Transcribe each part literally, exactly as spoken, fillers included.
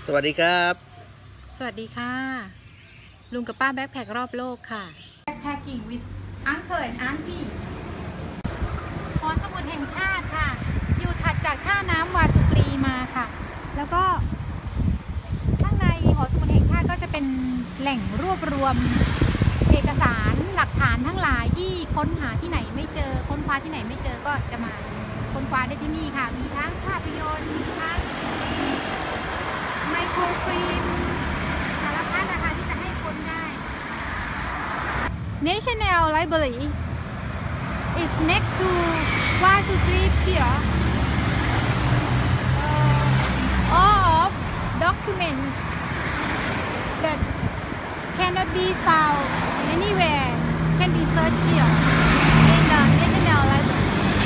สวัสดีครับสวัสดีค่ะลุงกับป้าแบ็คแพครอบโลกค่ะ Backpacking with Uncle and Auntie หอสมุดแห่งชาติค่ะอยู่ถัดจากท่าน้ำวาสุกรีมาค่ะแล้วก็ข้างในหอสมุดแห่งชาติก็จะเป็นแหล่งรวบรวมเอกสารหลักฐานทั้งหลายที่ค้นหาที่ไหนไม่เจอค้นคว้าที่ไหนไม่เจอก็จะมาค้นคว้าได้ที่นี่ค่ะมีทั้งภาพยนตร์มีทั้งไมโครฟิล์มสารพัดนะคะที่จะให้ค้นได้ National Library is next to Wasukri Pier. Uh, all of documents that cannot be found anywhere can be searched here in the National Library.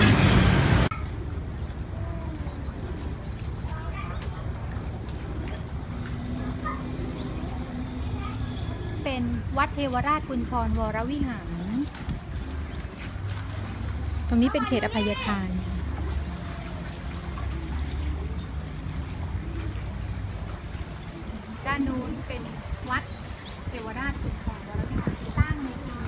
เป็นวัดเทวราชกุญชรวรวิหารตรงนี้เป็นเขตอภัยทานด้านนู้นเป็นวัดเทวราชกุญชรวรวิหารสร้างในปี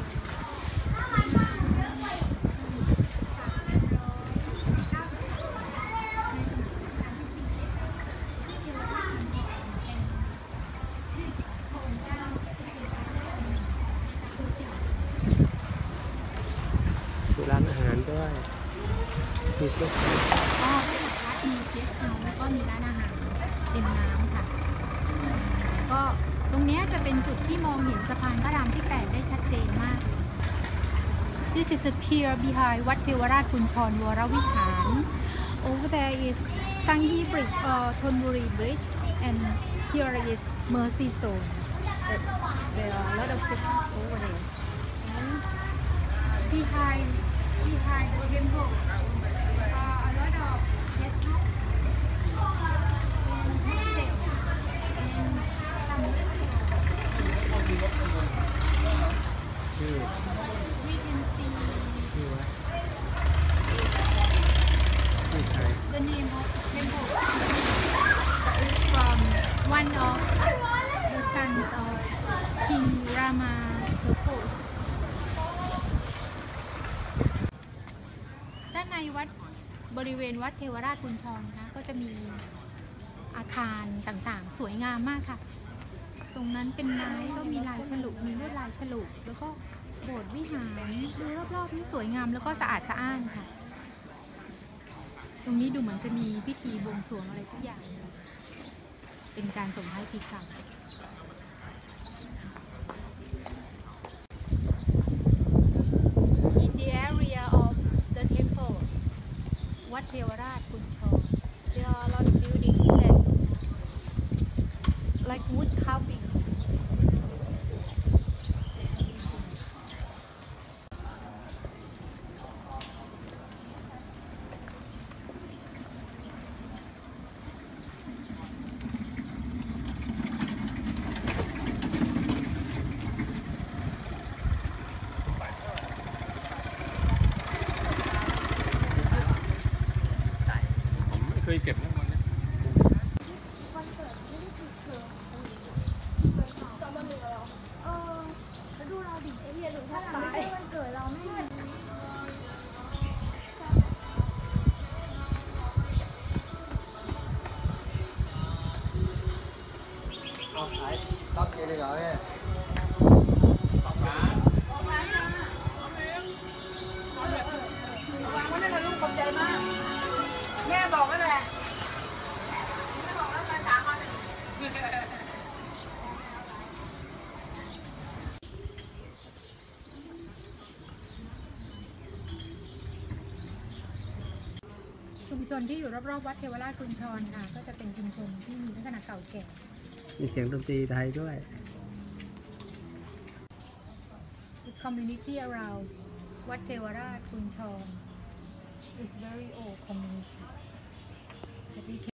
ร้านอาหารด้วยมีก็อ๋อวัดมีเกสต์เฮาส์แล้วก็มีร้านอาหารริมน้ำค่ะก็ตรงนี้จะเป็นจุดที่มองเห็นสะพานพระรามที่แปดได้ชัดเจนมาก This is a pier behind วัดเทวราชกุญชรวรวิหาร Over there is Sanghi Bridge or Thonburi Bridge and here is Mercy Zone There are a lot of ships over there and behind behind the temple are a lot of guest house and hostel and some restaurants. We can see the name of the temple is from one of the sons of King Rama the Fourth.ด้านในวัดบริเวณวัดเทวราชกุญชรนะคะก็จะมีอาคารต่างๆสวยงามมากค่ะตรงนั้นเป็นไม้ก็มีลายฉลุมีลวดลายฉลุแล้วก็โบสถ์วิหารดูรอบๆนี่สวยงามแล้วก็สะอาดสะอ้านค่ะตรงนี้ดูเหมือนจะมีพิธีบวงสรวงอะไรสักอย่างเป็นการส่งท้ายปีเก่าวัดเทวราชกุญชร There are a lot of buildings and like wood carving เคยเก็บนะมันเนี่ยวันเกิดไม่ได้ติดเทอมตอนมันเหลือเราเออแล้วดูเราดิไอเดียถึงถ้าไม่ใช่วันเกิดเราไม่มีเอาขายต๊อกเจเลยเหรอเนี่ยต๊อกร้านต๊อกร้านนะวางไว้ในลูกขอบใจมากแม่บอกนั่นแหละแม่บอกแล้วมาสามวันชุมชนที่อยู่รอบๆวัดเทวราชกุญชรค่ะก็จะเป็นชุมชนที่มีลักษณะเก่าแก่มีเสียงดนตรีไทยด้วย The community around วัดเทวราชกุญชร is very old community